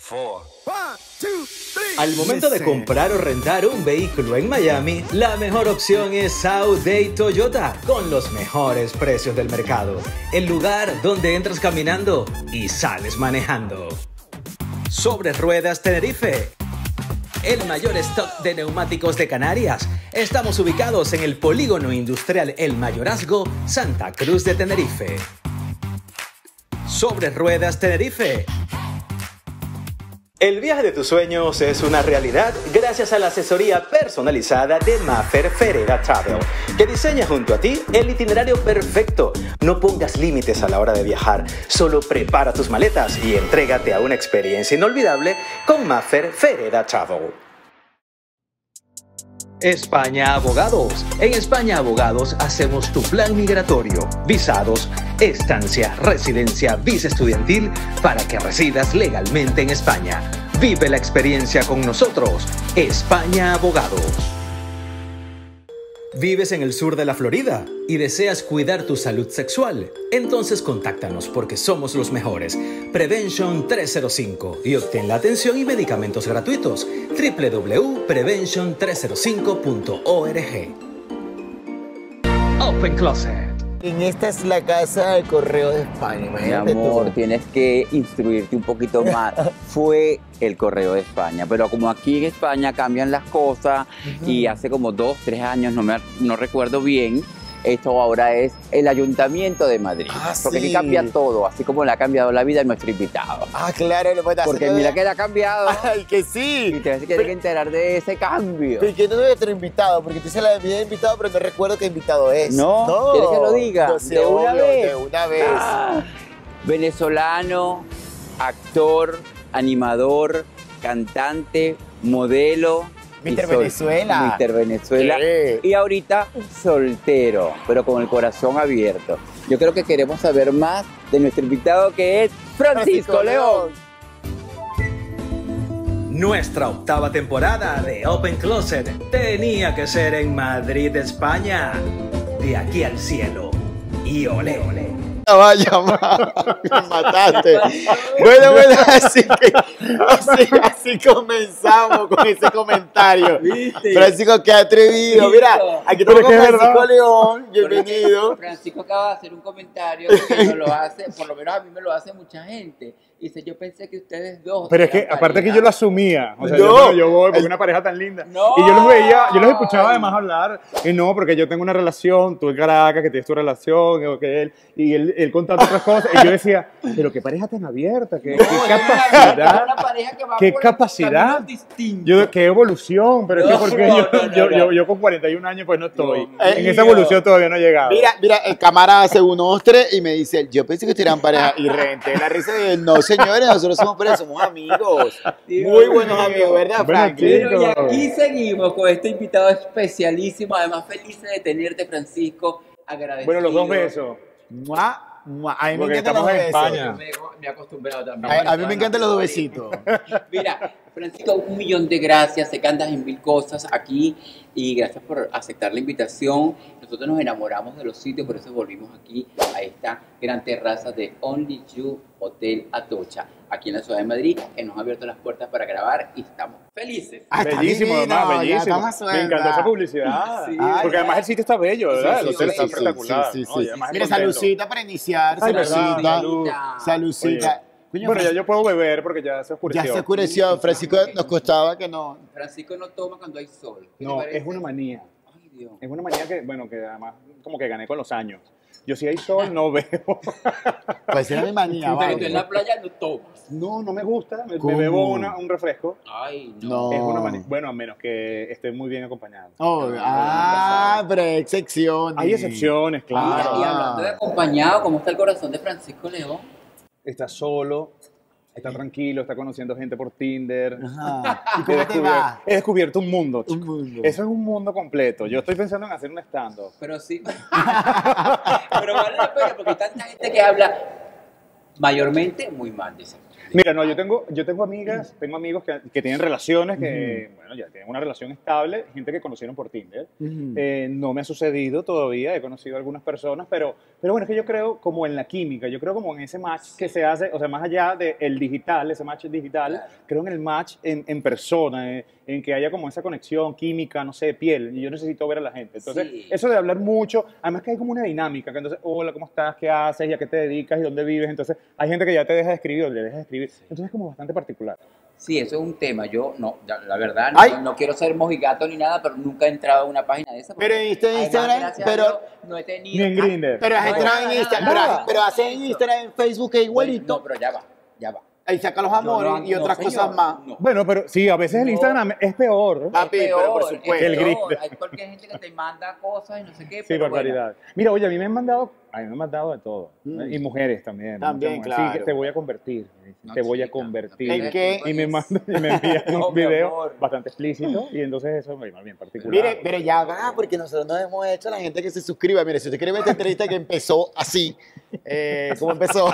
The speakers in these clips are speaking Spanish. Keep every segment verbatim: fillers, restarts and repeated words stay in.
four. One, two, three. Al momento de comprar o rentar un vehículo en Miami, la mejor opción es South Day Toyota, con los mejores precios del mercado. El lugar donde entras caminando y sales manejando. Sobre Ruedas Tenerife, el mayor stock de neumáticos de Canarias. Estamos ubicados en el Polígono Industrial El Mayorazgo, Santa Cruz de Tenerife. Sobre Ruedas Tenerife. El viaje de tus sueños es una realidad gracias a la asesoría personalizada de Maffer Ferreira Travel, que diseña junto a ti el itinerario perfecto. No pongas límites a la hora de viajar, solo prepara tus maletas y entrégate a una experiencia inolvidable con Maffer Ferreira Travel. España Abogados. En España Abogados hacemos tu plan migratorio, visados, estancia, residencia, visa estudiantil para que residas legalmente en España. Vive la experiencia con nosotros. España Abogados. ¿Vives en el sur de la Florida y deseas cuidar tu salud sexual? Entonces contáctanos porque somos los mejores. Prevention trescientos cinco y obtén la atención y medicamentos gratuitos. doble u doble u doble u punto prevention trescientos cinco punto org. Open Closet. En esta es la casa del Correo de España, Mi imagínate amor, tú. tienes que instruirte un poquito más. Fue el Correo de España, pero como aquí en España cambian las cosas Ujú. y hace como dos, tres años, no, me, no recuerdo bien, esto ahora es el Ayuntamiento de Madrid. Ah, porque aquí sí. cambia todo, así como le ha cambiado la vida a nuestro invitado. Ah, claro, le puedes hacer Porque todo mira de- que le ha cambiado ¡Ay, que y sí! te vas a tener que enterar de ese cambio. Pero que no debe tener invitado, porque tú se la había invitado, pero no recuerdo qué invitado es. No, ¿quieres que lo diga? No sé, ¿De una obvio, vez? De una vez. Ah, venezolano, actor, animador, cantante, modelo. y Mister sol- Venezuela. Mister Venezuela. ¿Qué? Y ahorita soltero, pero con el corazón abierto. Yo creo que queremos saber más de nuestro invitado, que es Francisco, Francisco León. Nuestra octava temporada de Open Closet tenía que ser en Madrid, España. De aquí al cielo. Y ole, ole. Vaya, ma, me mataste. Bueno, bueno, así que así, así comenzamos con ese comentario. ¿Viste? Francisco, qué atrevido. Mira, aquí Pero estamos con que es Francisco verdad. León. Bienvenido. Francisco acaba de hacer un comentario que nos lo hace, por lo menos a mí me lo hace mucha gente. Dice, yo pensé que ustedes dos. Pero es que eran aparte que pareja. yo lo asumía, o sea, No. yo, bueno, yo voy porque El- una pareja tan linda. No. Y yo los veía, yo los escuchaba además hablar, y no, porque yo tengo una relación, tú en Caracas, que tienes tu relación, o que él, y él, él contando otras cosas, y yo decía, pero qué pareja tan abierta, qué, No, qué es una- capacidad, es una pareja que va qué por capacidad. caminos distintos. yo, qué evolución, pero es que No, porque no, yo, no, no, yo, no. yo, yo con cuarenta y un años pues no estoy, No, en esa mío. evolución todavía no he llegado. Mira, mira, el cámara hace unos tres y me dice, yo pensé que ustedes eran pareja y reventé la risa de él. No, señores, nosotros somos pareja, somos amigos. Dios Muy buenos mío. amigos, ¿verdad, Bueno, Franklin? Bueno, y aquí seguimos con este invitado especialísimo, además felices de tenerte, Francisco, agradecido. Bueno, los dos besos, Mua, mua. A mí me porque encantan los estamos en besos. España. Me, me he acostumbrado también. A, a mí me encantan los dos besitos. Mira, Francisco, un millón de gracias, sé que andas en mil cosas aquí y gracias por aceptar la invitación. Nosotros nos enamoramos de los sitios, por eso volvimos aquí a esta gran terraza de Only You Hotel Atocha, aquí en la ciudad de Madrid, que nos ha abierto las puertas para grabar y estamos felices. Ah, está Bellísimo, divino, además, ya bellísimo. estamos Me sueltas. encantó esa publicidad. Sí. Porque Ay, además el sitio está bello, ¿verdad? Sí, el sí, hotel sí, está sí, espectacular. sí, sí, ¿no? sí. Y además es Mira, contento. saludcita para iniciar, Ay, verdad, saludcita. salud. Saludcita. Coño, Bueno, ya Fran- yo puedo beber porque ya se ya oscureció. se oscureció. Francisco nos costaba que no. Francisco no toma cuando hay sol. ¿Qué te No, parece? es una manía. Ay, Dios. Es una manía que, bueno, que además como que gané con los años. Yo si hay sol no bebo. Pues era mi manía. Pero tú vale. en la playa no tomas. No, no me gusta. Me, me ¿Cómo? bebo una- un refresco. Ay, No. Es una manía. Bueno, a menos que esté muy bien acompañado. Oh, ah, pero hay excepciones. Hay excepciones, Mira, claro. y hablando de acompañado, ¿cómo está el corazón de Francisco León? Está solo, está tranquilo, está conociendo gente por Tinder. Ajá. ¿Y He cómo te descubierto, va? he descubierto un mundo, Un chico. mundo. Eso es un mundo completo. Yo estoy pensando en hacer un stand-up. Pero sí. Pero vale la pena porque hay tanta gente que habla mayormente muy mal de esa mujer. Mira, no, yo tengo, yo tengo amigas, tengo amigos que, que tienen relaciones que, bueno, ya tienen una relación estable, gente que conocieron por Tinder. Ujú. Eh, no me ha sucedido todavía, he conocido a algunas personas, pero Pero bueno, es que yo creo como en la química, yo creo como en ese match que se hace, o sea, más allá del digital, ese match digital, Claro. creo en el match en, en persona, en, en que haya como esa conexión química, no sé, piel, y yo necesito ver a la gente. Entonces, Sí. eso de hablar mucho, además que hay como una dinámica, que entonces, hola, ¿cómo estás? ¿Qué haces? ¿Y a qué te dedicas? ¿Y dónde vives? Entonces, hay gente que ya te deja de escribir o le deja de escribir. Entonces, es como bastante particular. Sí, eso es un tema. Yo, no, ya, la verdad, Ay. no, no quiero ser mojigato ni nada, pero nunca he entrado a una página de esa. porque Pero viste en además, Instagram, gracias a pero- Dios, no he tenido. Ni en Grindr. Pero has No, entrado nada, en Instagram, nada, pero, nada, pero nada haces de en eso. Instagram, en Facebook es igualito. No, pero ya va, ya va. Ahí saca los Yo amores no- y no, otras señor, cosas más. no. Bueno, pero sí, a veces el No. Instagram es peor. Papi, Es pero por peor, supuesto. es El peor. Grindr. Hay cualquier gente que te manda cosas y no sé qué. Sí, pero bueno. barbaridad. Mira, oye, a mí me han mandado, a mí me han mandado de todo. Mm. Y mujeres también. También, muchas mujeres. Sí, claro. que te voy a convertir. No, te voy a chica, convertir. no ¿En te qué? Y me mandan y me envían No, un mi video amor. bastante explícito y entonces eso me va bien particular. Mire, pero ya va, porque nosotros nos hemos hecho a la gente que se suscriba. Mire, si usted quiere ver esta entrevista que empezó así, eh, ¿cómo empezó?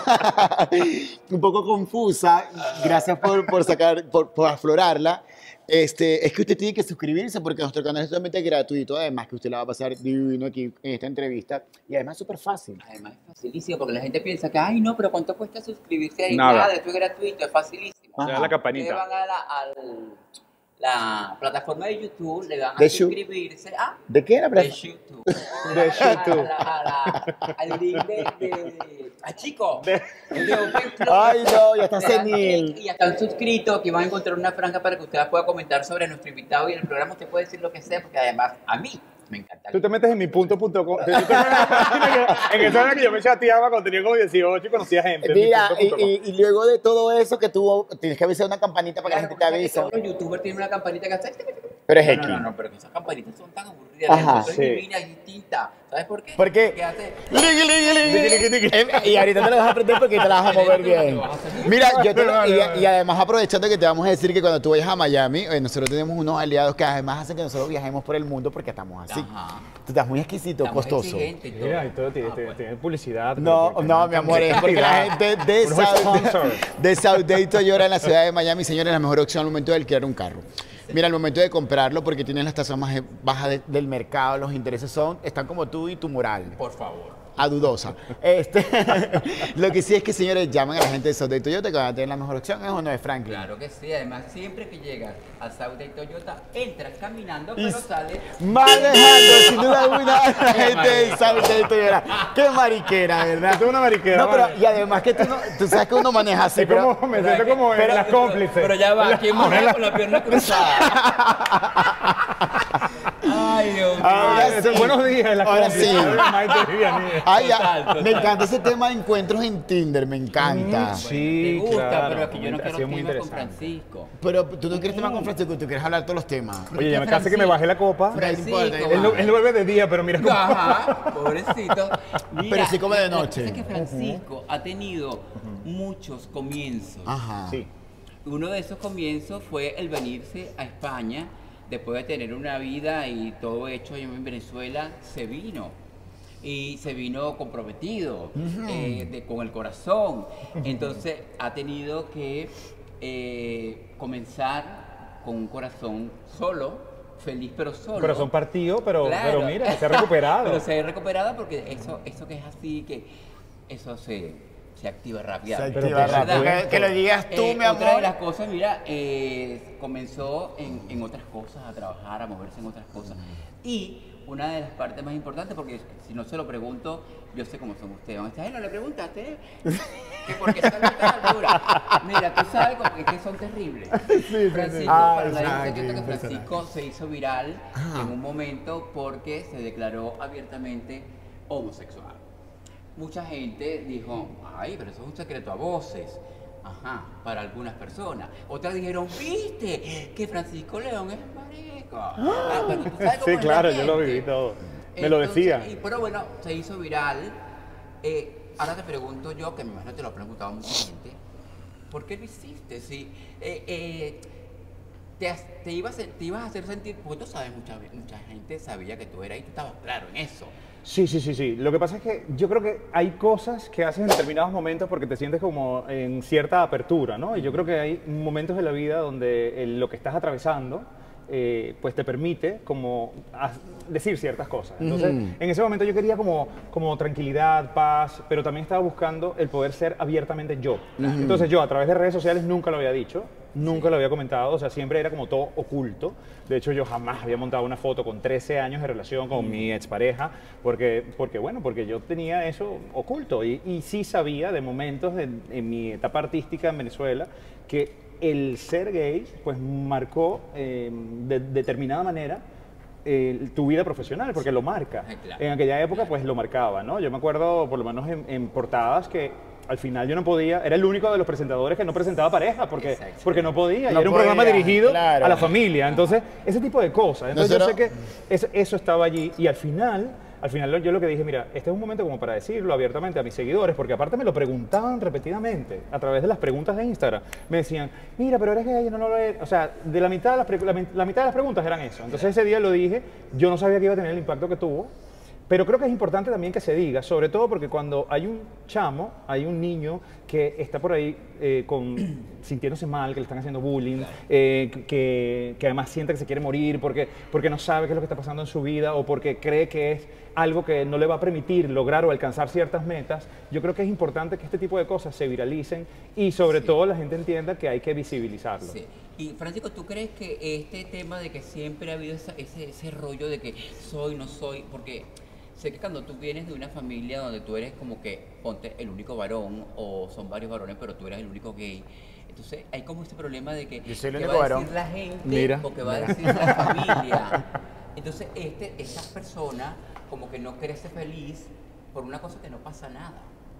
Un poco confusa. Gracias por, por sacar, por, por aflorarla. Este, es que usted tiene que suscribirse porque nuestro canal es totalmente gratuito. Además que usted la va a pasar divino aquí en esta entrevista. Y además es súper fácil. Además es facilísimo porque la gente piensa que, ay, no, pero ¿cuánto cuesta suscribirse ahí? Nada. Nada, esto es gratuito, es facilísimo. Le da la Ustedes campanita. van a la, al- la plataforma de YouTube, le dan a De Shu- suscribirse a ¿De qué era? de YouTube. De YouTube. A la- a la- al link de, de, a chico. De, Open Club. Ay, no, ya está Le dan senil. clic y ya están suscritos, que van a encontrar una franja para que usted pueda comentar sobre nuestro invitado y en el programa usted puede decir lo que sea, porque además a mí me encanta. Tú te metes en mi punto punto com. Tú te metes en la página que- en esa hora que yo me chateaba cuando tenía como dieciocho y conocía gente. en mi Mira, punto y, punto com. y- y luego de todo eso que tuvo, tienes que avisar una campanita para que la Claro, gente te porque avise. todos los youtubers tienen una campanita que hace. Pero es No, X. no, no, no, pero que esas campanitas son tan aburridas. Ajá, La es sí. divina, es distinta. ¿Sabes por qué? ¿Por qué? Porque hace. Ligui, ligui, ligui. Eh, Y ahorita te lo vas a aprender porque te la vas a mover bien. Mira, yo te lo- y, y además aprovechando que te vamos a decir que cuando tú vayas a Miami, eh, nosotros tenemos unos aliados que además hacen que nosotros viajemos por el mundo porque estamos así. Ajá. Tú estás muy exquisito, Estamos costoso. exigentes y todo. Mira, y todo tiene, Ah, tiene- bueno. tiene publicidad. No, pero- no, mi amor, es porque la gente de Unos South, sponsors. de South Day Toyota en la ciudad de Miami, señores, la mejor opción al momento de alquilar un carro. Mira, al momento de comprarlo, porque tienen las tasas más bajas de- del mercado, los intereses son, están como tú y tu moral. Por favor. A dudosa. Este, lo que sí es que, señores, llaman a la gente de South Day Toyota que van a tener la mejor opción, es uno de Franklin. Claro que sí. Además, siempre que llegas a Saudi Toyota, entras caminando, Y pero s- sales. Manejando, sin duda alguna, a la gente de South Day Toyota. Qué mariquera, ¿verdad? Esto es una mariquera. No, pero, vale. y además que tú, no, tú sabes que uno maneja así, Es pero... como, me siento como en pero- las cómplices. Pero ya va, ¿quién Las- maneja con la pierna cruzada? Ay, Dios mío. Ahora Ay, sí. Buenos días, las Ahora cómplices. sí. Maite Viviani. Ay, ya, Total, total. me encanta ese tema de encuentros en Tinder, me encanta. Mm, sí. Te gusta, claro, pero aquí yo no ha quiero sido muy temas con interesante. Francisco. Pero tú no quieres temas con Francisco, tú quieres hablar todos los temas. Oye, ya me casi que me bajé la copa. Francisco, Él Él no, él no vuelve de día, pero mira cómo. Ajá, pobrecito. Mira, Pero sí come de la cosa noche. es que Francisco ha tenido muchos comienzos. Ajá. Sí. Uno de esos comienzos fue el venirse a España, después de tener una vida y todo hecho en Venezuela, se vino. Y se vino comprometido, eh, de- con el corazón. Entonces ha tenido que eh, comenzar con un corazón solo, feliz pero solo. Corazón partido, pero, Claro. pero mira, se ha recuperado. Pero se ha recuperado porque eso, eso que es así, que eso se, se activa rápido. Se Pero activa por rápido. supuesto. Que, que lo digas tú, Eh, mi Otra de amor. las cosas, mira, eh, comenzó en, en otras cosas, a trabajar, a moverse en otras cosas. Y una de las partes más importantes, porque si no se lo pregunto, yo sé cómo son ustedes. Van a decir, "Ay, no le preguntaste, que porque está a esta altura". Mira, tú sabes cómo- es que son terribles. Francisco, Ah, para nadie es un exacto, secreto que impresionante. Francisco se hizo viral Ajá. en un momento porque se declaró abiertamente homosexual. Mucha gente dijo, ay, pero eso es un secreto a voces. Ajá, para algunas personas. Otras dijeron, viste, que Francisco León es marico. Ah, pero tú sabes cómo Sí, es la claro, yo lo gente. viví todo. Me lo Entonces, decía. y- pero bueno, se hizo viral. Eh, ahora te pregunto yo, que me imagino te lo ha preguntado mucha gente, ¿por qué lo hiciste? Si, eh, eh, te, has- te, ibas, a- te ibas a hacer sentir, porque tú sabes, mucha, mucha gente sabía que tú eras y tú estabas claro en eso. Sí, sí, sí, sí. Lo que pasa es que yo creo que hay cosas que haces en determinados momentos porque te sientes como en cierta apertura, ¿no? Y yo creo que hay momentos de la vida donde el- lo que estás atravesando eh, pues te permite como a- decir ciertas cosas. Entonces, Ujú. en ese momento yo quería como, como tranquilidad, paz, pero también estaba buscando el poder ser abiertamente yo. Entonces yo a través de redes sociales nunca lo había dicho, nunca lo había comentado, o sea, siempre era como todo oculto. De hecho, yo jamás había montado una foto con trece años de relación con mi expareja, porque, porque bueno, porque yo tenía eso oculto y, y sí sabía de momentos de- en mi etapa artística en Venezuela que el ser gay pues marcó eh, de determinada manera eh, tu vida profesional, porque lo marca. Ah, claro. En aquella época pues lo marcaba, ¿no? Yo me acuerdo por lo menos en, en portadas que al final yo no podía, era el único de los presentadores que no presentaba pareja porque, Exacto. porque no podía. y No era un podía, programa dirigido claro. a la familia. Entonces, ese tipo de cosas. Entonces Nosotros- yo sé que eso, eso estaba allí y al final... Al final yo lo que dije, mira, este es un momento como para decirlo abiertamente a mis seguidores, porque aparte me lo preguntaban repetidamente a través de las preguntas de Instagram. Me decían, mira, pero eres gay, yo no lo eres. O sea, de la mitad de las, pre- la, mi- la mitad de las preguntas eran eso. Entonces ese día lo dije, yo no sabía que iba a tener el impacto que tuvo, pero creo que es importante también que se diga, sobre todo porque cuando hay un chamo, hay un niño que está por ahí eh, con, sintiéndose mal, que le están haciendo bullying, eh, que, que además siente que se quiere morir porque, porque no sabe qué es lo que está pasando en su vida o porque cree que es algo que no le va a permitir lograr o alcanzar ciertas metas, yo creo que es importante que este tipo de cosas se viralicen y sobre Sí. todo la gente entienda que hay que visibilizarlo. Sí. Y Francisco, ¿tú crees que este tema de que siempre ha habido esa- ese, ese rollo de que soy, no soy, porque sé que cuando tú vienes de una familia donde tú eres como que, ponte, el único varón o son varios varones, pero tú eres el único gay, entonces hay como este problema de que Yo soy el ¿qué único va a varón. decir la gente Mira. o qué va a decir la familia? Entonces este, esta persona como que no crece feliz por una cosa que no pasa nada.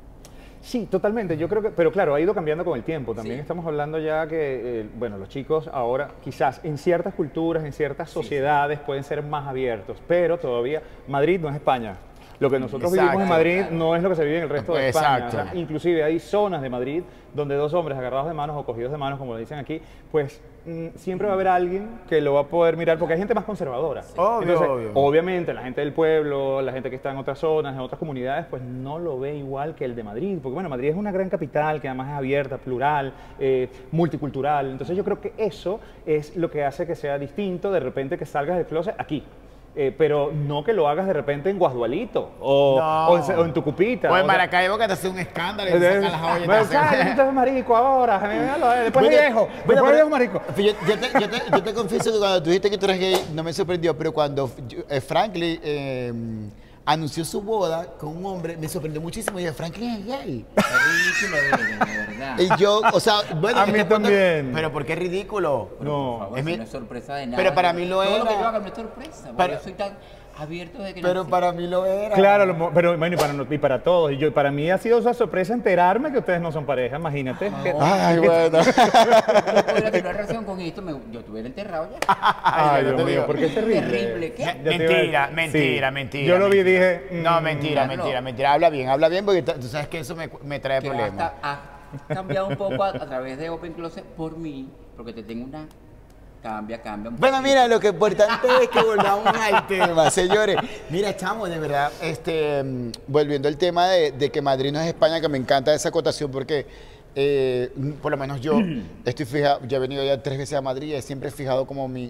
Sí, totalmente. Yo creo que, pero claro, ha ido cambiando con el tiempo. También Sí. estamos hablando ya que, eh, bueno, los chicos ahora quizás en ciertas culturas, en ciertas sociedades pueden ser más abiertos, pero todavía Madrid no es España. Lo que nosotros Exacto. vivimos en Madrid no es lo que se vive en el resto de España. Exacto. O sea, inclusive hay zonas de Madrid donde dos hombres agarrados de manos o cogidos de manos, como lo dicen aquí, pues mm, siempre va a haber alguien que lo va a poder mirar, porque hay gente más conservadora. Obvio, obvio. Obviamente, la gente del pueblo, la gente que está en otras zonas, en otras comunidades, pues no lo ve igual que el de Madrid. Porque, bueno, Madrid es una gran capital que además es abierta, plural, eh, multicultural. Entonces, yo creo que eso es lo que hace que sea distinto de repente que salgas del closet aquí. Eh, pero no que lo hagas de repente en Guasdualito o, No. o, en, o en Tucupita. O en sea, Maracaibo que te hace un escándalo y eh, te sacan las ollas y te bueno, hacen- ¿sabes? Tú eres marico ahora, míralo, eh, después Bueno, viejo, bueno, después pero- viejo marico. Yo, yo te, yo, te, yo te confieso que cuando tú dijiste que tú eres gay, no me sorprendió, pero cuando yo- eh, Franklin eh, anunció su boda con un hombre, me sorprendió muchísimo. Y dije, Franklin es gay. Es ridículo, de, de verdad. Y yo, o sea, bueno, A en mí este punto- también. Pero ¿por qué ridículo? No. Por favor, Es eso mi- no es sorpresa de nada. Pero para mí lo Todo lo que era. yo haga no es sorpresa. porque Para- yo soy tan abierto de que Pero nací. para mí lo era. Claro, lo mo- pero bueno, y para, no- y para todos. Y yo, para mí ha sido una sorpresa enterarme que ustedes no son pareja, imagínate. Que- Ay, bueno. Yo podría tener una relación con esto, me, yo estuviera enterrado ya. Ay, yo Dios te mío, digo. porque es terrible. Terrible, ¿qué? Ya te iba a Mentira, decir- mentira, sí. mentira. Yo lo vi y mentira. dije. No, mm, mentira, claro. mentira, mentira. Habla bien, habla bien porque t- tú sabes que eso me, me trae Que problemas. hasta ha cambiado un poco a, a través de Open Closet por mí, porque te tengo una... Cambia, cambia un Bueno, poquito. mira, lo que importante es que volvamos al tema, señores. Mira, chamo, de verdad, este, mm, volviendo al tema de, de que Madrid no es España, que me encanta esa acotación porque, eh, mm, por lo menos yo estoy fijado, ya he venido ya tres veces a Madrid y he siempre fijado como mi,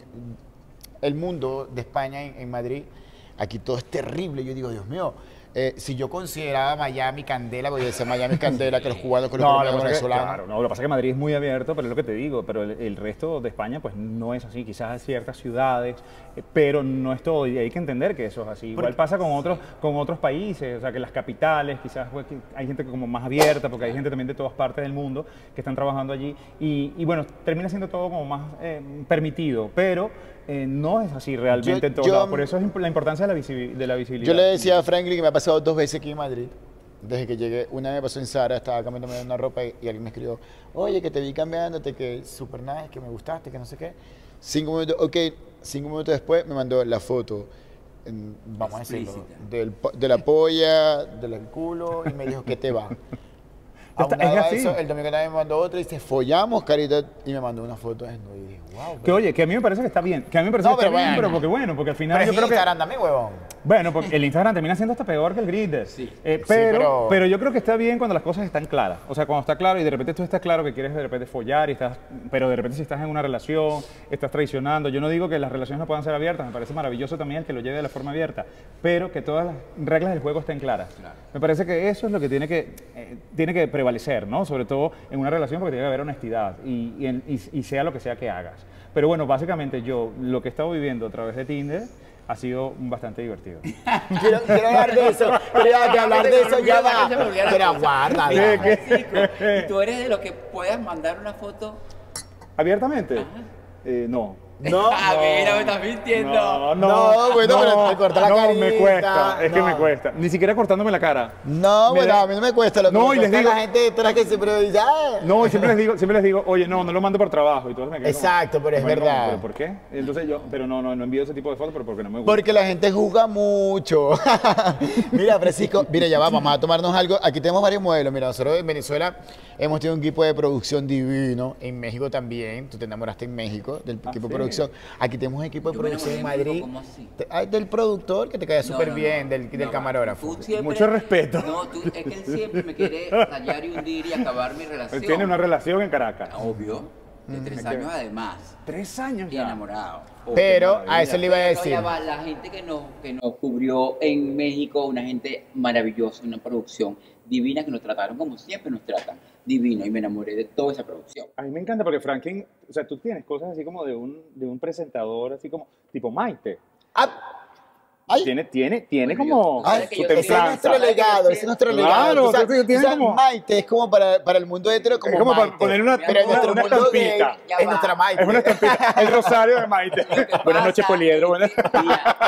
el mundo de España en, en Madrid. Aquí todo es terrible. Yo digo, Dios mío, eh, si yo consideraba Miami Candela, porque yo decía Miami Candela, que los cubanos, que los No, lo colombianos, que pasa es que, venezolanos. claro, no, lo que pasa es que Madrid es muy abierto, pero es lo que te digo, pero el, el resto de España pues no es así, quizás hay ciertas ciudades, eh, pero no es todo, y hay que entender que eso es así. Igual Porque- pasa con otros, con otros países, o sea, que las capitales, quizás pues, que hay gente como más abierta, porque hay gente también de todas partes del mundo que están trabajando allí, y, y bueno, termina siendo todo como más eh, permitido, pero eh, no es así realmente Yo- en todos yo- lados, por eso es imp- la importancia de la, visibi- de la visibilidad. Yo le decía a Franklin que me ha pasado dos veces aquí en Madrid. Desde que llegué, una me pasó en Zara, estaba cambiándome una ropa y, y alguien me escribió, oye, que te vi cambiándote, que super nice, que me gustaste, que no sé qué. Cinco minutos, ok, cinco minutos después me mandó la foto, en- vamos a decirlo, Explícita. del po- de la polla, del culo, y me dijo, ¿qué te va? Está- Aunado es a así. eso, el domingo también me mandó otra y dice, follamos, carita, y me mandó una foto desnuda. Y dije, wow. Que oye, que a mí me parece que está bien, que a mí me parece No, que está pero bien, bueno. pero porque bueno, porque al final Pero yo es creo que... Instagram también, huevón. Bueno, porque el Instagram termina siendo hasta peor que el Grindr. Sí. Eh, pero, pero- pero yo creo que está bien cuando las cosas están claras. O sea, cuando está claro y de repente tú estás claro que quieres de repente follar, y estás, pero de repente si estás en una relación, estás traicionando. Yo no digo que las relaciones no puedan ser abiertas, me parece maravilloso también el que lo lleve de la forma abierta, pero que todas las reglas del juego estén claras. Claro. Me parece que eso es lo que tiene que, eh, tiene que prevalecer, ¿no? Sobre todo en una relación porque tiene que haber honestidad y, y, en- y- y sea lo que sea que hagas. Pero bueno, básicamente yo lo que he estado viviendo a través de Tinder ha sido bastante divertido. Quiero, quiero hablar de eso. Pero que hablar de eso ya va. Se me olvidó la Pero cosa. aguarda. Mira, ya. Francisco, ¿y tú eres de los que puedas mandar una foto? ¿Abiertamente? Eh, no. No, Ah, mira, me no. estás mintiendo. No, No, bueno, pero te corta la no, carita. me cuesta, es que No. me cuesta. Ni siquiera cortándome la cara. No, Me bueno, da- a mí no me cuesta. Lo que No, me y les cuesta digo- la gente detrás que siempre dice, "Ah". No, y siempre les digo, siempre les digo, oye, no, no lo mando por trabajo. Y todos me quedan como, Exacto, pero es bueno, verdad. ¿pero por qué? Entonces yo, pero no, no, no envío ese tipo de fotos, pero porque no me gusta. Porque la gente juzga mucho. Mira, Francisco, mira, ya va, vamos a tomarnos algo. Aquí tenemos varios modelos. Mira, nosotros en Venezuela hemos tenido un equipo de producción divino. En México también. Tú te enamoraste en México del Ah, equipo sí. de producción. Aquí tenemos un equipo de Yo me producción en enamoré de Madrid. México, ¿cómo así? Te- ay, del productor que te cae No, súper no, no. bien, del, del No, camarógrafo. tú siempre- Mucho respeto. No, tú, es que él siempre me quiere rayar y hundir y acabar mi relación. Él tiene una relación en Caracas. Obvio. De tres es años que- Además. Tres años Y ya. enamorado. Pero maravilla. a eso le iba a Pero no, decir. ya va, la gente que nos, que nos cubrió en México, una gente maravillosa, una producción divina que nos trataron como siempre nos tratan. Divino. Y me enamoré de toda esa producción. A mí me encanta porque Franklin, o sea, tú tienes cosas así como de un, de un presentador, así como, tipo Maite. Ah, ay, Tiene, tiene, tiene Bueno, como yo- ay, sabes que su yo ese es templanza. nuestro legado, ese es nuestro Claro, legado. Tú sabes- tú- tú tienes tú sabes, como- Maite es como para, para el mundo hetero, como Es como para Maite. ponerle una, Pero en nuestro una mundo gay estampita. Ya es va. nuestra Maite. Es una estampita. El rosario de Maite. Lo que Buenas noches, pasa Poliedro. Buenas- es que-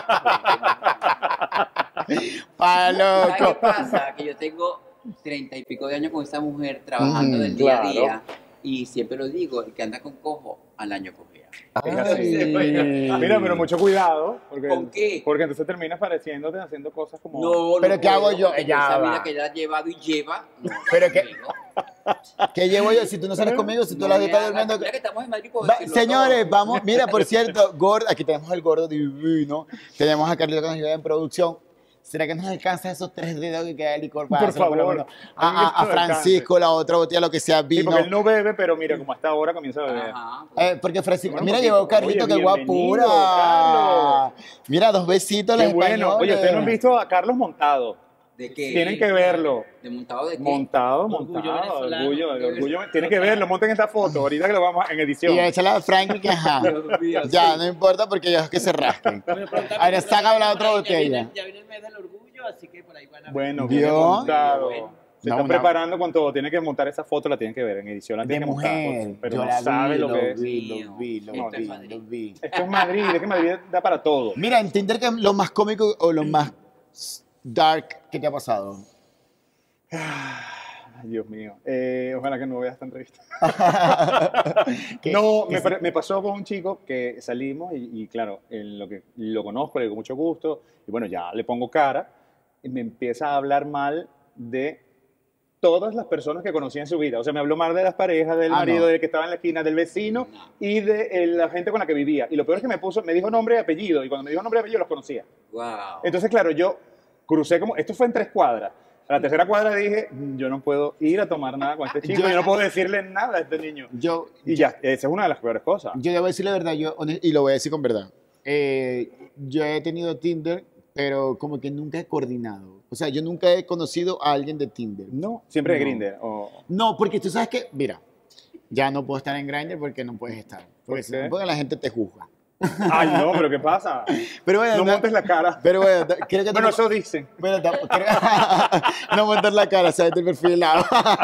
Pa' ¿Sabes qué loco. pasa? Que yo tengo treinta y pico de años con esa mujer trabajando Mm, del día claro. a día y siempre lo digo, el que anda con cojo al año cogea. Es así. Ay. Mira, pero mucho cuidado. Porque, ¿Con qué? Porque entonces terminas pareciéndote haciendo cosas como... No, Pero no ¿qué hago puedo, yo? porque Ya esa va. vida que ella ha llevado y lleva. No, Pero que- conmigo. ¿Qué llevo yo? Si tú no sales conmigo, si tú No las me estás hagas- durmiendo. Mira que estamos en Madrid, puedo Va- decirlo señores, todo. vamos, mira, por cierto, gordo, aquí tenemos al gordo divino, tenemos a Carlito que nos ayuda en producción. ¿Será que nos alcanza esos tres dedos que queda de licor para Por dárselo por lo favor, menos a mí a, a- que a me Francisco, la otra botella, lo que sea, Sí, vino? porque él no bebe, pero mira, como hasta ahora comienza a beber. Ajá, Eh, porque Francisco, Bueno, mira, porque- llegó Carlito, oye, qué guapura. bienvenido, Carlos. Mira, dos besitos, Qué los bueno. españoles. Oye, ustedes no han visto a Carlos montado. ¿de qué? Tienen que verlo. ¿De montado de qué? Montado, Orgullo montado. venezolano. Orgullo, el orgullo. Tienen que verlo, monten esta foto. Ahorita que lo vamos a- en edición. Y échala a Franklin, que ajá. Dios mío, Ya, sí. no importa porque ellos que se rasquen. Ahora saca la otra Ya botella. viene, ya viene el mes del orgullo, así que por ahí van a ver. Bueno, ¿Vio? viene montado. Bueno. Se No, están una- preparando con todo. Tienen que montar esa foto, la tienen que ver en edición. La De tienen que montar. mujer. Pero Yo no la sabe vi, lo que es. vi, lo vi, lo Esto vi, es Madrid. lo vi. Esto es Madrid, es que Madrid da para todo. Mira, en Tinder, que lo más cómico o lo más dark que te ha pasado? Ay, Dios mío. Eh, ojalá que no veas esta entrevista. ¿Qué- No, qué me, se- pare- me pasó con un chico que salimos y, y claro, en lo que lo conozco, le digo mucho gusto y bueno, ya le pongo cara y me empieza a hablar mal de todas las personas que conocía en su vida. O sea, me habló mal de las parejas, del Ah, marido, no. del que estaba en la esquina, del vecino No. y de eh, la gente con la que vivía. Y lo peor es que me puso, me dijo nombre y apellido y cuando me dijo nombre y apellido los conocía. Wow. Entonces, claro, yo crucé como, esto fue en tres cuadras. A la tercera cuadra dije, "Mm, yo no puedo ir a tomar nada con este chico, Yo- yo no puedo decirle nada a este niño. Yo, Y ya, esa es una de las peores cosas. yo debo decir la verdad, yo, honest- y lo voy a decir con verdad. Eh, yo he tenido Tinder, pero como que nunca he coordinado. O sea, yo nunca he conocido a alguien de Tinder. No, siempre de No. Grindr. o- No, porque tú sabes que, mira, ya no puedo estar en Grindr porque no puedes estar. Porque, ¿Por si qué? no, porque la gente te juzga. Ay, no, pero ¿qué pasa? Pero bueno, No no- montes la cara. pero bueno, ta- creo que Bueno, tampoco- eso dicen. bueno, tampoco- creo- no montar la cara, sabes del perfilado.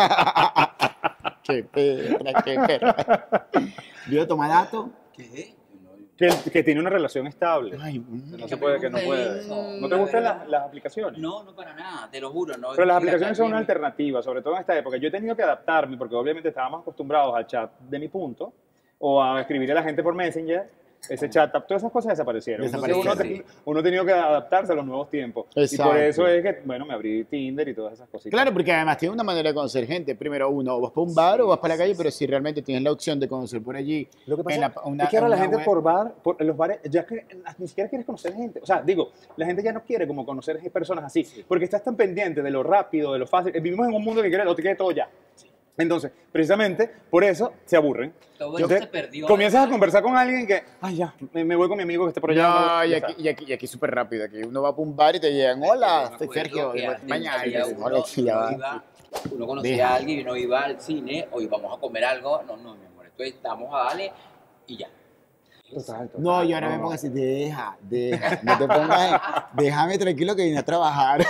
Qué perra, qué perra. Yo toma dato. ¿Qué? Yo no- Que, que tiene una relación estable. Ay, mm. No se puede, que no me puede. gusta eso, ¿No te la gustan verdad. las, las aplicaciones? No, no para nada, te lo juro. No, Pero las Mira, aplicaciones son una también- alternativa, sobre todo en esta época. Yo he tenido que adaptarme porque obviamente estábamos acostumbrados al chat de mi punto o a escribir a la gente por Messenger ese chat, todas esas cosas desaparecieron. Entonces uno, Desaparecieron. te- uno ha tenido que adaptarse a los nuevos tiempos. Y Exacto. por eso es que, bueno, me abrí Tinder y todas esas cositas. Claro, porque además tiene una manera de conocer gente. Primero, uno, o vas para un bar o vas para la calle, pero si realmente tienes la opción de conocer por allí. Lo que pasa en la- una- es que ahora la una gente web- por bar, por en los bares, ya que ni siquiera quieres conocer gente. O sea, digo, la gente ya no quiere como conocer personas así, porque estás tan pendiente de lo rápido, de lo fácil. Vivimos en un mundo que quiere, lo quiere todo ya. Entonces, precisamente, por eso se aburren. Todo Entonces, eso se perdió. comienzas a conversar con alguien que, ay, ya, me, me voy con mi amigo que está por allá. No, y Ya aquí, está. y aquí, y aquí súper rápido. Aquí uno va para un bar y te llegan, hola, Yo me soy acuerdo Sergio, que y antes mañana. Y había dices, uno- hola, sí, ya uno va. iba- Uno conocía Deja. a alguien y uno iba al cine o íbamos a comer algo. No, no, mi amor, entonces estamos a darle y ya. Total, total. No, yo ahora me pongo así, deja, deja, no te pongas, déjame tranquilo que vine a trabajar.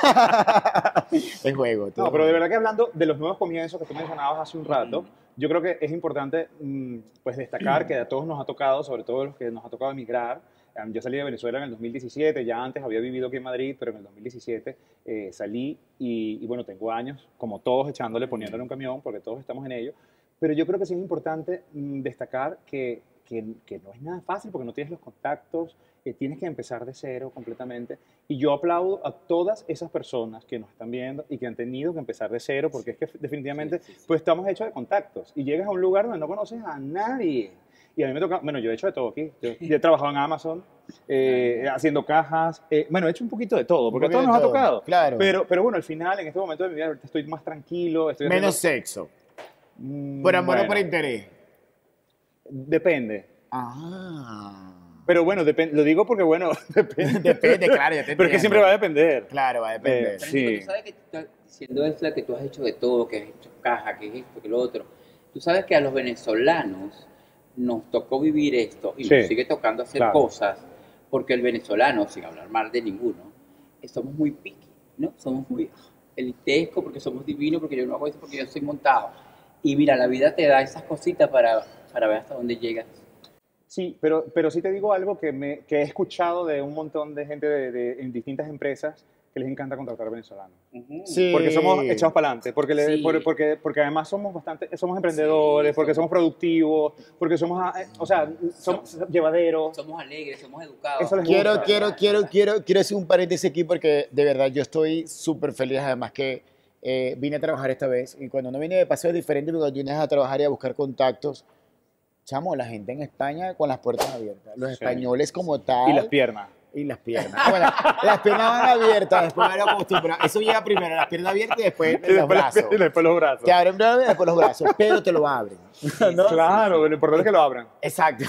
Es juego. todo No, pero de juego. verdad que hablando de los nuevos comienzos que tú mencionabas hace un rato, yo creo que es importante mm, pues destacar que a todos nos ha tocado, sobre todo los que nos ha tocado emigrar. Um, Yo salí de Venezuela en el dos mil diecisiete, ya antes había vivido aquí en Madrid, pero en el dos mil diecisiete eh, salí y, y bueno, tengo años, como todos, echándole, poniéndole un camión, porque todos estamos en ello. Pero yo creo que sí es importante mm, destacar que, que, que no es nada fácil porque no tienes los contactos, eh, tienes que empezar de cero completamente. Y yo aplaudo a todas esas personas que nos están viendo y que han tenido que empezar de cero, porque es que definitivamente Sí, sí, sí. pues estamos hechos de contactos y llegas a un lugar donde no conoces a nadie. Y a mí me toca, bueno, yo he hecho de todo aquí. Yo, yo he trabajado en Amazon, eh, haciendo cajas. eh, bueno, he hecho un poquito de todo, porque a Un todos poquito nos ha de todo, tocado. claro. Pero, pero bueno, al final, en este momento de mi vida, ahorita estoy más tranquilo. Estoy Menos haciendo- sexo. Mm, Por amor o bueno, por interés. Depende. Ah. Pero bueno, depen- lo digo porque, bueno, depende. Depende, claro, ya te Pero es que entiendo. siempre va a depender. Claro, va a depender. Eh, Pero Sí. tú sabes que tú estás diciendo eso de que tú has hecho de todo, que has hecho caja, que es esto, que lo otro. Tú sabes que a los venezolanos nos tocó vivir esto y Sí. nos sigue tocando hacer Claro. cosas, porque el venezolano, sin hablar mal de ninguno, eh, somos muy picky, ¿no? Somos muy elitesco porque somos divinos, porque yo no hago eso porque yo soy montado. Y mira, la vida te da esas cositas para, para ver hasta dónde llegas. Sí, pero, pero sí te digo algo que, me, que he escuchado de un montón de gente de, de- en distintas empresas que les encanta contratar venezolanos. Ujú. Sí. Porque somos echados para adelante, porque, le- Sí. por- porque, porque además somos bastante, somos emprendedores, Sí, porque somos- somos productivos, porque somos, ah, eh, o sea, somos llevaderos. Somos alegres, somos educados. Eso les Quiero, gusta. quiero, quiero, quiero, quiero hacer un paréntesis aquí porque de verdad yo estoy súper feliz. Además que eh, vine a trabajar esta vez y cuando no vine de paseo es diferente porque cuando vienes a trabajar y a buscar contactos, chamo, la gente en España con las puertas abiertas. Los Sí. españoles como tal. Y las piernas. Y las piernas. Ah, bueno, las piernas van abiertas, después me lo acostumbro. Eso llega primero, las piernas abiertas y después Y los después, las- brazos. y después los brazos. Te abren primero y después los brazos, pero te lo abren. ¿no? Claro, lo importante es que lo abran. Exacto.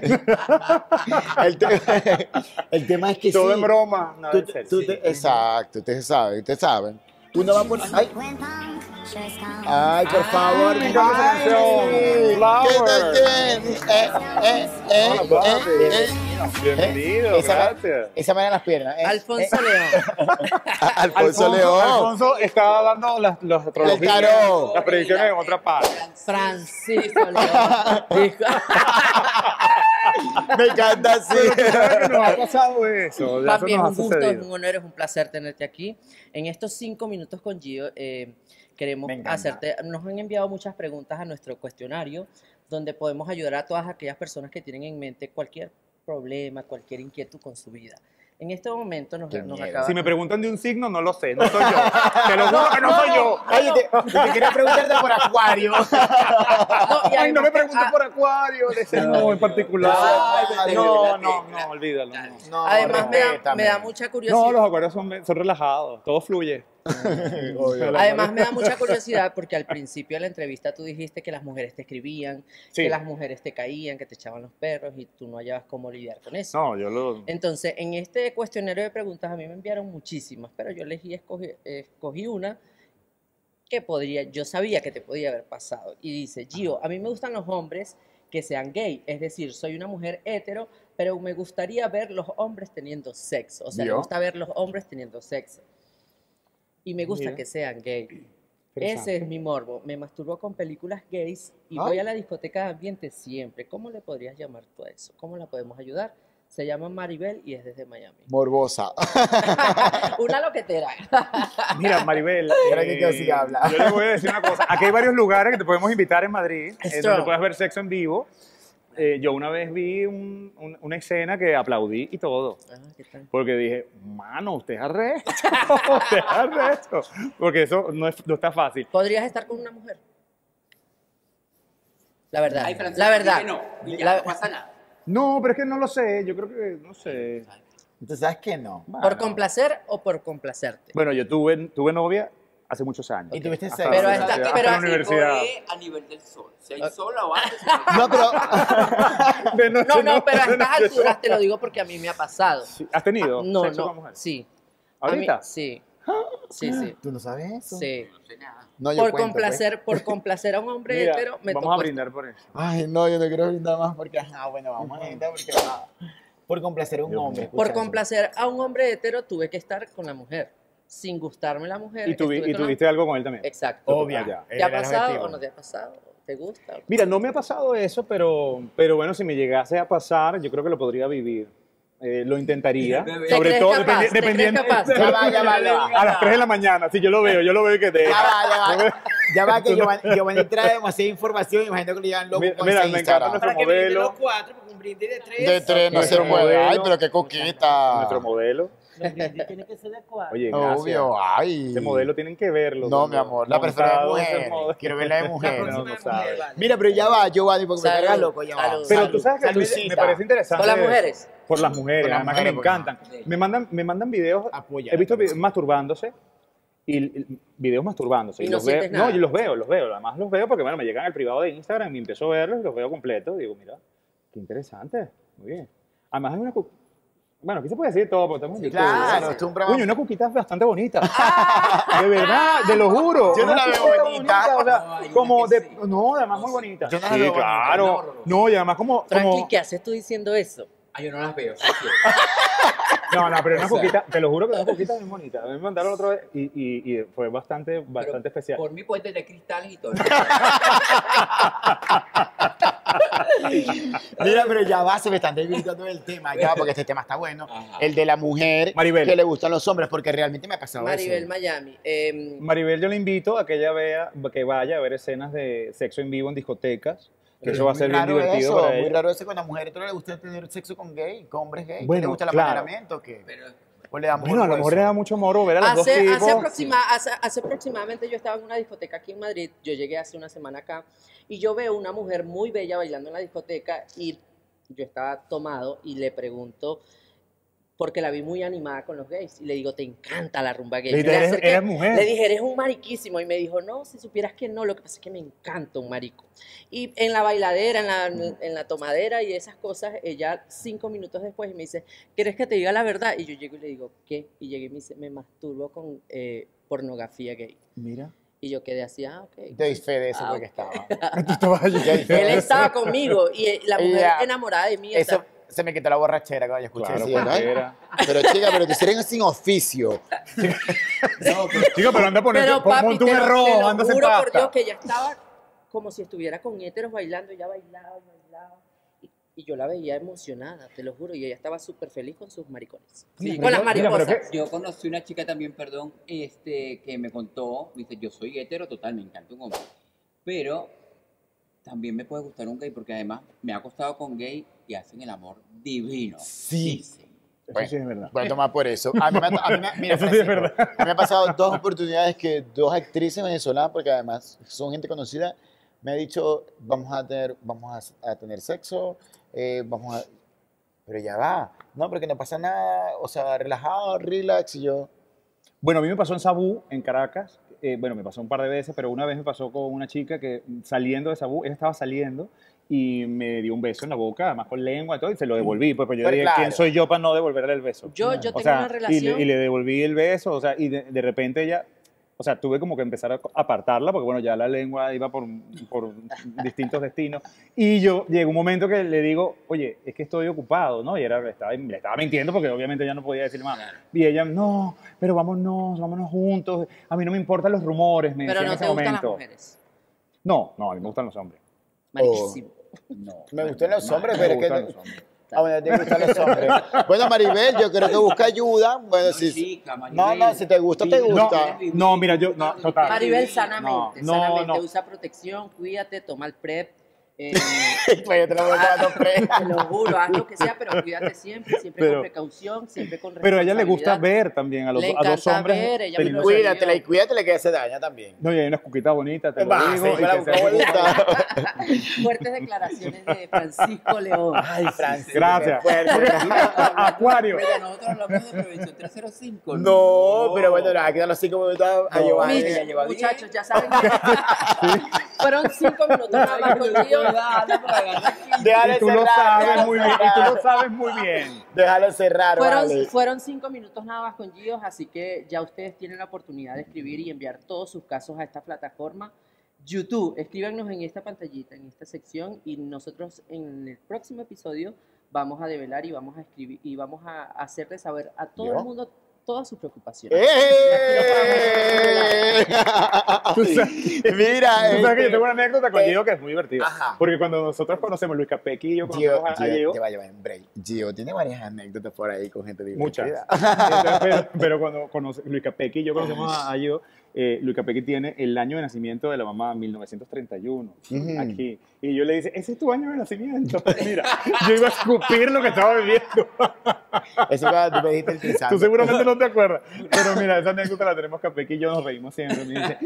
el, te- el tema es que Todo sí. en broma, nada Tú en te- serio. tú te- exacto, ustedes saben, ustedes saben. Uno va por... Ay, ay, por favor. me encanta esa Ay, canción. Flower. ¿qué tal? Eh, eh, eh, Hola, eh, papi. eh, Bienvenido, esa, gracias. Esa manera las piernas. eh, Alfonso eh, León. Alfonso León. Alfonso estaba dando las, las astrologías, tarot. las predicciones en otra parte. Francisco León. Dijo- Me encanta así. ¿Sabes que nos ha pasado eso? Ya Papi, eso es nos un ha gusto, es sucedido. un honor, es un placer tenerte aquí. En estos cinco minutos con Gio, eh, queremos Me encanta. hacerte, nos han enviado muchas preguntas a nuestro cuestionario, donde podemos ayudar a todas aquellas personas que tienen en mente cualquier problema, cualquier inquietud con su vida. En este momento nos, Qué nos miedo. acaba... Si me preguntan de un signo, no lo sé, no soy yo. Te lo juro que no soy yo. Oye, te, te quería preguntarte por Acuario. No, y Ay, no además me que- preguntes ah, por Acuario, de ese no en particular. Ay, No, no, no, olvídalo. no. No, Además me da, respétame. me da mucha curiosidad. No, los acuarios son, son relajados, todo fluye. Obvio. Además me da mucha curiosidad porque al principio de la entrevista tú dijiste que las mujeres te escribían, Sí. que las mujeres te caían, que te echaban los perros y tú no hallabas cómo lidiar con eso. No, yo lo... Entonces, en este cuestionario de preguntas a mí me enviaron muchísimas, pero yo elegí, escogí, escogí una que podría, yo sabía que te podía haber pasado. Y dice, Gio, a mí me gustan los hombres que sean gay, es decir, soy una mujer hetero, pero me gustaría ver los hombres teniendo sexo. O sea, me ¿Vio? gusta ver los hombres teniendo sexo. Y me gusta Mira. que sean gay. Interesante. Ese es mi morbo. Me masturbo con películas gays y Ah. voy a la discoteca de ambiente siempre. ¿Cómo le podrías llamar tú a eso? ¿Cómo la podemos ayudar? Se llama Maribel y es desde Miami. Morbosa. Una loquetera. Mira, Maribel, Espera que te siga habla. yo le voy a decir una cosa. Aquí hay varios lugares que te podemos invitar en Madrid, en Strong. donde puedes ver sexo en vivo. eh, yo una vez vi un- un- una escena que aplaudí y todo. Ah, ¿qué tal? Porque dije, mano, usted es arresto, usted es arresto. Porque eso no, es- no está fácil. ¿Podrías estar con una mujer? La verdad, Ay, Francisco, la verdad. di que no, y ya La- no pasa nada. No, pero es que no lo sé, yo creo que, no sé. Entonces, ¿sabes qué? No. ¿Por Bueno. complacer o por complacerte? Bueno, yo tuve, tuve novia hace muchos años. ¿Y tuviste Hasta sexo? la Pero universidad, hasta- hasta pero la hasta- universidad. Es a nivel del sol. Si hay sol abajo. No, pero... De noche No, no, pero a de estas noche alturas te lo digo porque a mí me ha pasado. Sí. ¿Has tenido No, sexo no, con mujer? sí. A mí- ¿Ahorita? sí. Sí, sí. ¿Tú no sabes eso? Sí. No sé nada. No, yo Por cuento, pues. complacer, por complacer a un hombre Mira, hetero, me vamos tocó a brindar por eso. Ay, no, yo no quiero brindar más porque, ah, bueno, vamos a brindar porque, ah, por complacer a un Dios hombre. mío. Por escucha eso. complacer a un hombre hetero tuve que estar con la mujer. Sin gustarme la mujer. Y, tuvi- estuve y con la- tuviste algo con él también. Exacto. Obvio. Ah, ya. ¿Te ha Era el pasado objetivo. o no te ha pasado? ¿Te gusta? Mira, no me ha pasado eso, pero, pero bueno, si me llegase a pasar, yo creo que lo podría vivir. Eh, lo intentaría. ¿Te Sobre crees todo capaz? dependi- ¿Te crees dependiendo. capaz? Ya va, ya va, ya va. A las tres de la mañana. Si yo lo veo, yo lo veo que te. Ya va, ya va. Ya va que Giovanni, Giovanni trae demasiada información. Imagino que le llevan loco Mira, con mira, ese me Instagram. encanta Para que modelo. brinden los cuatro, porque un brindis de tres. De tres no se Nuestro mueve. Ay, modelo. pero qué coqueta. Nuestro modelo. Los brindis tienen que ser de cuatro. Oye, gracias. Obvio, ay. Ese modelo tienen que verlo. No, cuando mi amor, la persona de montado ese mujer. modelo. Quiero verla de La mujer. próxima no, no de sabe. mujer, vale. Mira, pero ya va, Giovanni, porque me Salud, cargas loco, ya va. salud. Pero Salud, tú sabes que a mí me saludcita. parece interesante. ¿Con las eso. mujeres? Por las mujeres, Por las además que me mujeres, encantan. Me mandan, me mandan videos. Apoya. He visto vi- masturbándose y y videos masturbándose. Y no los veo, sientes nada. no, yo los veo, los veo. Además los veo porque bueno, me llegan al privado de Instagram y empiezo a verlos y los veo completos. Y digo, mira, qué interesante. Muy bien. Además hay una... cu- Bueno, aquí se puede decir de todo, porque estamos en YouTube. Claro, esto es un programa. Coño, una cuquita bastante bonita. De verdad, te lo juro. Yo no Una la veo cuquita bonita. o sea, No, hay una como que de... sí. No, además muy bonita. Yo no la Sí, veo bonita. claro. No, y además como... Frankie, como ¿qué haces tú diciendo eso? Ah, yo no las veo. sí, sí. no, no, pero una O sea. cuquita, te lo juro que una cuquita bien bonita. A mí me mandaron otra vez y, y, y fue bastante, bastante Pero especial. Por mí puedes tener cristales y todo. Mira, pero ya va, se me están desvirtuando del tema, ya va, porque este tema está bueno. Ajá. El de la mujer Maribel. que le gustan los hombres, porque realmente me ha pasado Maribel eso. Miami. em, Maribel, yo le invito a que ella vea, que vaya a ver escenas de sexo en vivo en discotecas. Que Pero eso va a es ser muy bien raro divertido eso, para muy ella. raro eso cuando a la mujer le gusta tener sexo con gay, con hombres gay. Bueno, ¿Le gusta el claro. amaneramiento o qué? Pero ¿O le da Bueno, a lo mejor eso? le da mucho moro ver a los Hace, dos hace, tipos. aproxima- hace, hace aproximadamente yo estaba en una discoteca aquí en Madrid, yo llegué hace una semana acá y yo veo una mujer muy bella bailando en la discoteca y yo estaba tomado y le pregunto, porque la vi muy animada con los gays y le digo, te encanta la rumba gay. Le Me dije, "Eres- acerqué, eres mujer". Le dije, eres un mariquísimo y me dijo, no, si supieras que no, lo que pasa es que me encanta un marico. Y en la bailadera, en la, en la tomadera y esas cosas, ella cinco minutos después me dice, ¿quieres que te diga la verdad? Y yo llego y le digo, ¿qué? Y llegué y me dice, me masturbo con eh, pornografía gay. Mira. Y yo quedé así, ah, ok. Te doy fe de eso Ah, porque ok. estaba. Tú estabas allí. Él estaba conmigo y eh, la mujer Ya. enamorada de mí. Eso está- se me quitó la borrachera cuando yo escuché Claro, eso. ¿no? cualquiera. Pero chica, pero tú eres sin oficio. No, pero- Chico, pero anda a poner, Pero pon, papi, ponte un te lo, error, te lo anda a hacer juro por pasta. Dios que ella estaba como si estuviera con héteros bailando, ella bailaba, bailaba. Y, y yo la veía emocionada, te lo juro, y ella estaba súper feliz con sus maricones. Sí, con las mira, pero mariposas. es yo conocí una chica también, perdón, este, que me contó, dice, yo soy hetero total, me encanta un hombre, pero también me puede gustar un gay, porque además me ha acostado con gay y hacen el amor divino. Sí. Dicen. Eso sí es verdad. Voy a tomar por eso. A mí me, ha- a mí me- mira, Eso sí es Francisco, verdad. a mí me ha pasado dos oportunidades que dos actrices venezolanas, porque además son gente conocida, me ha dicho, vamos a tener, vamos a, a tener sexo, eh, vamos a... Pero ya va, no, porque no pasa nada, o sea, relajado, relax, y yo... Bueno, a mí me pasó en Sabú, en Caracas. Eh, bueno, me pasó un par de veces, pero una vez me pasó con una chica que saliendo de Sabú, ella estaba saliendo y me dio un beso en la boca, además con lengua y todo, y se lo devolví. Pues, pues yo Pero dije, claro. ¿quién soy yo para no devolverle el beso? Yo, yo O tengo sea, una y relación. le, y le devolví el beso, o sea, y de, de repente ella, o sea, tuve como que empezar a apartarla, porque bueno, ya la lengua iba por, por distintos destinos. Y yo llegó un momento que le digo, oye, es que estoy ocupado, ¿no? Y era, le, estaba, le estaba mintiendo porque obviamente ya no podía decir más. Y ella, no, pero vámonos, vámonos juntos. A mí no me importan los rumores, me Pero decía en no ese te gustan las momento. mujeres. No, no, a mí me gustan los hombres. Mariquísimo. No. Me gustan los No, hombres, Me pero es que... gustan los hombres. Ah, bueno, te gustan los hombres. Bueno, Maribel, yo creo que busca ayuda. Bueno, No, si... chica, Maribel. No, no, si te gusta, te Sí, gusta. no, No, mira, yo, no, total. Maribel, sanamente, No, no, sanamente. no. Usa protección, cuídate, toma el PrEP. Eh, Pues yo te lo voy tomando pre. te lo juro, haz lo que sea, pero cuídate siempre, siempre Pero- con precaución, siempre con Pero a ella le gusta responsabilidad. ver también a los Le a dos encanta hombres. ver, ella me teniendo lo sexo. Cuídatela y cuídatela que se daña también. No, y hay unas cuquitas bonitas, te lo Va, digo. sí, y con la que boca sea- bonita. Fuertes declaraciones de Francisco León. Ay, Francis. Gracias. qué fuerte. Acuario. Mira, nosotros hablamos de prevención trescientos cinco. No, pero bueno, nada, quedan los cinco minutos a No. Giovanni. Mire, Miren, ya lleva muchachos, ya saben que fueron cinco minutos nada más con Gio. Déjalo Y tú lo cerrar, sabes déjalo muy bien. Y tú cerrar. lo sabes muy bien. Déjalo cerrar, Fueron, vale. fueron cinco minutos nada más con Gios, así que ya ustedes tienen la oportunidad de escribir y enviar todos sus casos a esta plataforma. YouTube, escríbanos en esta pantallita, en esta sección, y nosotros en el próximo episodio vamos a develar y vamos a escribir y vamos a hacerles saber a todo ¿Yo? el mundo todas sus preocupaciones. ¡Eh! Tú sabes- Mira, Tú sabes que yo este, tengo una anécdota con eh, Gio que es muy divertida. ajá. Porque cuando nosotros conocemos Luis Capecchi y yo Gio, conocemos a, a Gio, Gio, te va a llevar en break. Gio tiene varias anécdotas por ahí con gente muchas. divertida. Entonces, pero, pero cuando conoce, Luis Capecchi y yo conocemos a, a Gio, eh, Luis Capecchi tiene el año de nacimiento de la mamá, mil novecientos treinta y uno, Ujú. aquí. Y yo le dice, ese es tu año de nacimiento. Mira, yo iba a escupir lo que estaba viviendo. Eso cuando tú me dijiste el trizado. Tú seguramente no te acuerdas. Pero mira, esa anécdota la tenemos Capecchi y yo nos reímos siempre. Me dice,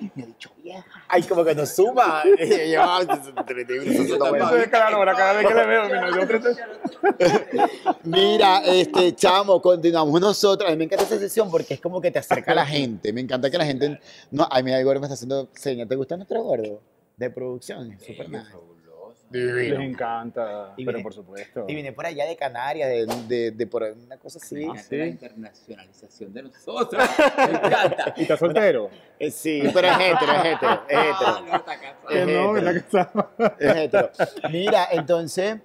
Ay, como que nos suma. Y yo, ah, treinta y uno, eso está bueno. eso es cada hora, cada vez que le veo, mil novecientos treinta. Mira, este, chamo, continuamos nosotros. A mí me encanta esa sesión porque es como que te acerca a la gente. Me encanta que la gente. No, ay, mira, el gordo me está haciendo señas. ¿Te gusta nuestro gordo? De producción. Es súper nice. Les Divino. encanta, Y pero vine- por supuesto. Y vine por allá de Canarias, de, de, de por una cosa así. Ah, Fíjate sí. la internacionalización de nosotros. Me encanta. ¿Y estás soltero? Eh, sí, pero es hetero, es hetero, es Ah, hetero. no, está casado. Que no, que está casado. Es hetero. Mira, entonces,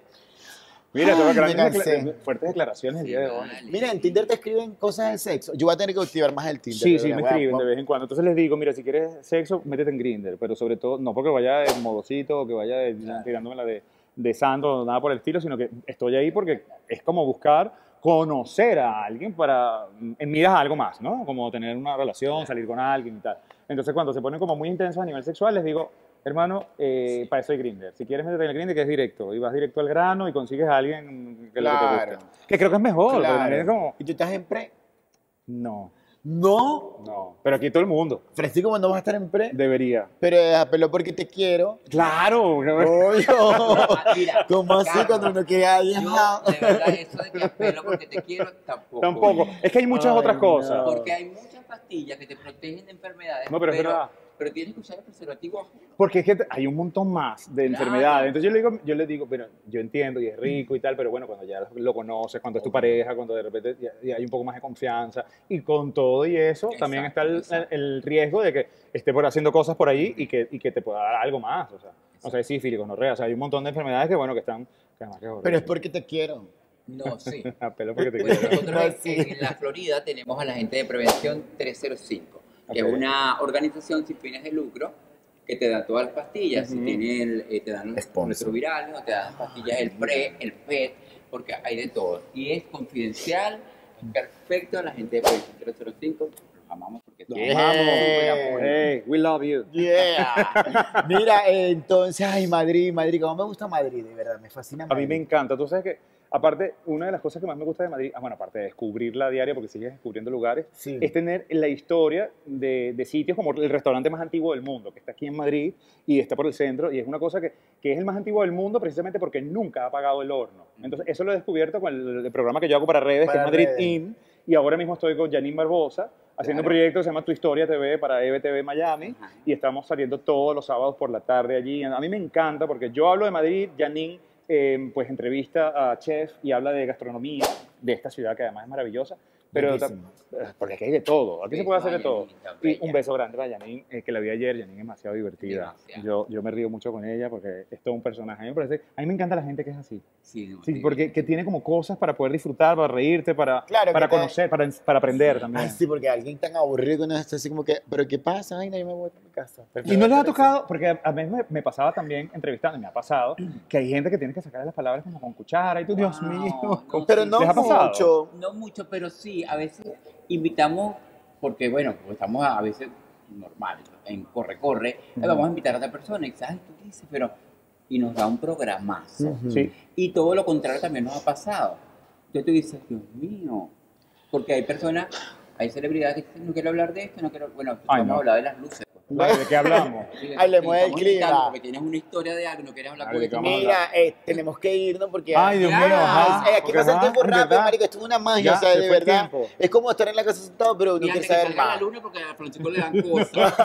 Mira, tengo Ay, me grandes cansé. decla- fuertes declaraciones el día de hoy. mira, en Tinder te escriben cosas de sexo. Yo voy a tener que activar más el Tinder. Sí, de sí, verdad. me Voy a- escriben voy de a- vez en cuando. Entonces les digo, mira, si quieres sexo, métete en Grindr, pero sobre todo, no porque vaya de modosito o que vaya de, tirándome la de, de santo o nada por el estilo, sino que estoy ahí porque es como buscar conocer a alguien para, en miras a algo más, ¿no? Como tener una relación, salir con alguien y tal. Entonces cuando se ponen como muy intensos a nivel sexual, les digo, hermano, eh, para eso hay Grindr. Si quieres métete en el Grindr, que es directo, y vas directo al grano y consigues a alguien que, es lo que te Claro. gusta. Que creo que es mejor, porque Claro. también es como, ¿Y tú estás en pre? no, No. no. Pero aquí todo el mundo Francisco, ¿cómo no vas a estar en pre? debería. Pero eh, pero porque te quiero. Claro, Obvio. Ah, mira, ¿Cómo así Carlos, cuando uno quiere a alguien? Yo, de verdad, eso de que apelo porque te quiero, tampoco. tampoco. Es que hay muchas Ay, otras cosas. no. Porque hay muchas pastillas que te protegen de enfermedades. No, pero es verdad. pero tienes que usar el preservativo. Porque es que te- hay un montón más de Claro. enfermedades. Entonces yo le digo, yo le digo, pero yo entiendo y es rico y tal, pero bueno, cuando ya lo conoces, cuando es tu pareja, cuando de repente ya, ya hay un poco más de confianza y con todo y eso Exacto, también está el, exacto. el riesgo de que esté por haciendo cosas por ahí y que, y que te pueda dar algo más. O sea, no sé, sífilis, gonorrea, o sea, hay un montón de enfermedades que bueno que están. Que además que horrible. Pero es porque te quiero. No, sí. Apelo porque te Bueno, quiero. nosotros Sí. en, en la Florida tenemos a la gente de Prevención trescientos cinco, que Ok. es una organización sin fines de lucro que te da todas las pastillas, si Ujú. tiene el, eh, te dan los Sponsor. retrovirales o te dan las pastillas, el pre, el P E T, porque hay de todo. Y es confidencial, perfecto a la gente de Prevención trescientos cinco, los amamos porque todos Yeah. amamos, súper apoyo. Hey, we love you. Yeah. Mira, eh, entonces, ay, Madrid, Madrid, cómo me gusta Madrid, de verdad, me fascina A Madrid. mí me encanta. Tú sabes que, aparte, una de las cosas que más me gusta de Madrid, ah, bueno, aparte de descubrirla a diario, porque sigues descubriendo lugares, Sí. es tener la historia de, de sitios como el restaurante más antiguo del mundo, que está aquí en Madrid y está por el centro, y es una cosa que, que es el más antiguo del mundo precisamente porque nunca ha apagado el horno. Entonces, eso lo he descubierto con el, el programa que yo hago para redes, Para que es Madrid redes. In, y ahora mismo estoy con Janine Barbosa, haciendo un Claro. proyecto que se llama Tu Historia T V para E V T V Miami, Ajá. y estamos saliendo todos los sábados por la tarde allí. A mí me encanta porque yo hablo de Madrid, Janine eh, pues entrevista a chef y habla de gastronomía de esta ciudad que además es maravillosa, pero ta- Bellísima. porque aquí hay de todo, aquí se puede hacer de todo. Bella, Y un beso grande para Janine, eh, que la vi ayer. Janine es demasiado divertida. Demasiado. Yo, yo me río mucho con ella porque es todo un personaje. A mí me parece, a mí me encanta la gente que es así. Sí, no, Sí, sí. porque que tiene como cosas para poder disfrutar, para reírte, para, Claro, para que te- conocer, para, para aprender también. Ay, sí, porque alguien tan aburrido que uno está así como que, ¿pero qué pasa? Ay, no, yo me voy a mi casa. Y no les ha tocado, porque a- a mí me, me pasaba también entrevistando, y me ha pasado, que hay gente que tiene que sacar las palabras como con cuchara y tú, Dios Wow, mío. no, Pero sí. no ¿Les ha pasado? mucho. No mucho, pero sí, a veces invitamos, porque bueno, pues estamos a, a veces normal, en corre-corre, ahí vamos a invitar a otra persona y quizás tú dices, pero y nos da un programazo. Ujú. Sí. Y todo lo contrario también nos ha pasado. Entonces tú dices, Dios mío, porque hay personas, hay celebridades que dicen, no quiero hablar de esto, no quiero, bueno, Ay, vamos no. a hablar de las luces. Vale, ¿de qué hablamos? Ay, le mueve el Estamos invitando clima. Porque tienes una historia de algo, no quieres hablar Ay, con ¿de esto. qué vamos a Mira, eh, tenemos que irnos porque... Ay, Dios mío, ajá. Ay, aquí Porque, pasa el ajá, tiempo es rápido, verdad. marico. Esto es una magia, Ya, o sea, se de fue el verdad. tiempo. Es como estar en la casa sentado, pero Y uno quiere antes que saber salga la más. luna porque a Francisco le dan cosas.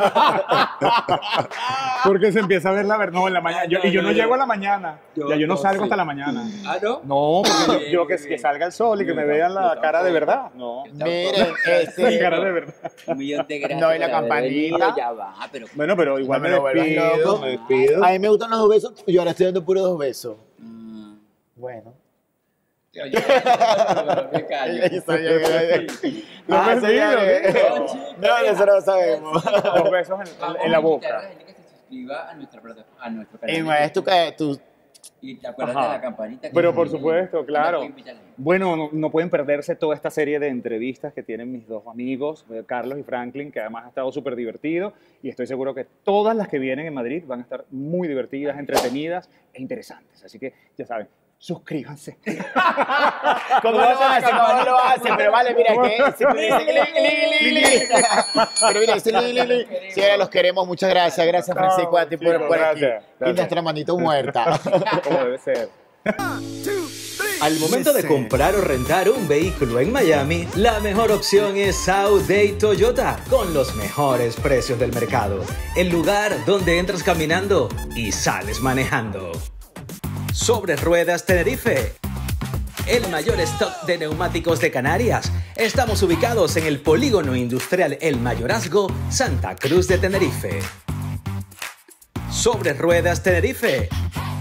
Porque se empieza a ver la verdad. No, en la mañana. Yo- y yo no llego a la mañana. Yo- Ya yo no yo salgo sí. hasta la mañana. ¿Ah, no? No, porque yo, yo que, Bien, que bien. salga el sol y que me Yo vean la tampoco. cara de verdad. No. Miren, La este... cara de verdad. Un millón de gracias. No, y la por haber campanita. venido, Ya va, pero... Bueno, pero igual No me me lo vuelvas despido. loco. Me despido. A mí me gustan los dos besos, yo ahora estoy dando puros dos besos. Mm, Bueno. oye, me callo. Está bien, está bien. Lo Ah, perdido, señores. digo. No, eso no lo sabemos. Dos besos en, Vamos en la a invitar a boca. la gente que se suscriba a nuestra plataforma, a nuestro canal. Y de no es tu, YouTube. ca- tu Y te acuerdas Ajá. de la campanita. que Pero sí, por supuesto, y claro. la invitar a la gente. Bueno, no, no pueden perderse toda esta serie de entrevistas que tienen mis dos amigos, eh, Carlos y Franklin, que además ha estado súper divertido y estoy seguro que todas las que vienen en Madrid van a estar muy divertidas, entretenidas e interesantes. Así que ya saben, suscríbanse. ¿Cómo lo hace? ¿Cómo lo hace? Pero vale, mira, que siempre dice li, li, li, li. Pero mira, ese li, li, li. Sí, ahora los queremos. Muchas gracias. Gracias, Francisco, a ti por, chicos, por aquí. gracias, Y gracias. nuestra manito muerta. Como debe ser. Al momento de comprar o rentar un vehículo en Miami, la mejor opción es South Day Toyota, con los mejores precios del mercado. El lugar donde entras caminando y sales manejando. Sobre Ruedas Tenerife, el mayor stock de neumáticos de Canarias. Estamos ubicados en el polígono industrial El Mayorazgo, Santa Cruz de Tenerife. Sobre Ruedas Tenerife.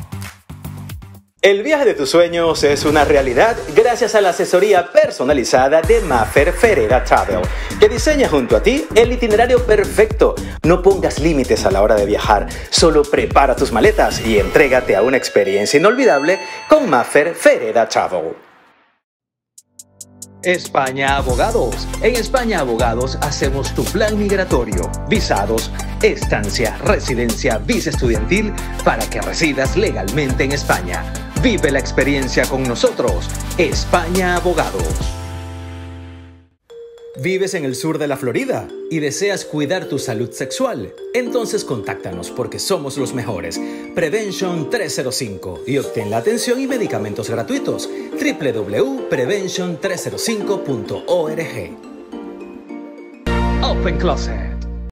El viaje de tus sueños es una realidad gracias a la asesoría personalizada de Maffer Ferreira Travel, que diseña junto a ti el itinerario perfecto. No pongas límites a la hora de viajar, solo prepara tus maletas y entrégate a una experiencia inolvidable con Maffer Ferreira Travel. España Abogados. En España Abogados hacemos tu plan migratorio, visados, estancia, residencia, visa estudiantil para que residas legalmente en España. Vive la experiencia con nosotros. España Abogados. ¿Vives en el sur de la Florida y deseas cuidar tu salud sexual? Entonces contáctanos porque somos los mejores. Prevention trescientos cinco y obtén la atención y medicamentos gratuitos. w w w punto prevention trescientos cinco punto org. Open Closet.